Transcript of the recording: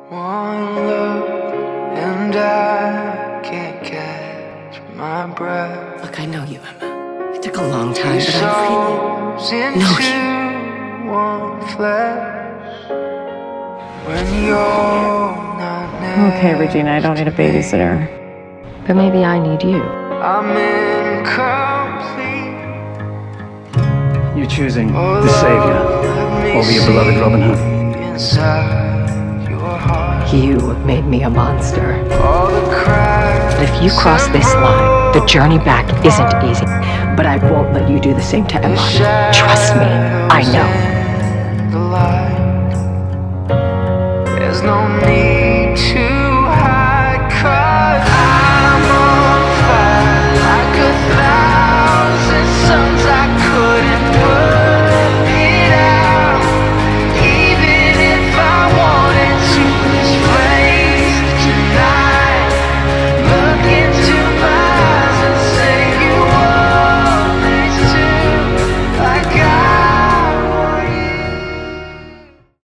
One look and I can't catch my breath. Look, I know you, Emma. It took a long time, but I really know you. One flesh when you're not near. Okay, Regina, I don't need a babysitter. But maybe I need you. I'm incomplete. You're choosing the savior over your beloved Robin Hood. Inside your heart, You made me a monster. all the cracks. But if you cross this line, the journey back isn't easy. But I won't let you do the same to Emma. Trust me, I know. The light. There's no need to